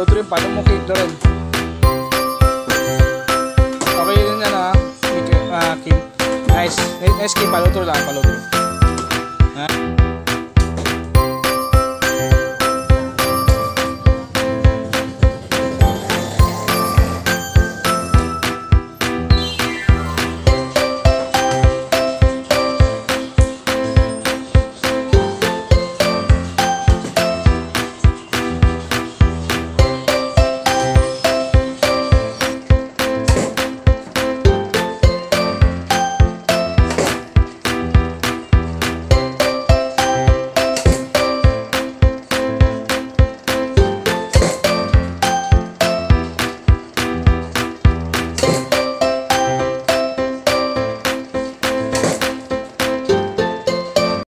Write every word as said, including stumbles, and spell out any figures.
follow through yung paano mo kick doon. Okay din yan ha. Uh, Kim. Nice. Nice kick. Follow through lang. Follow through.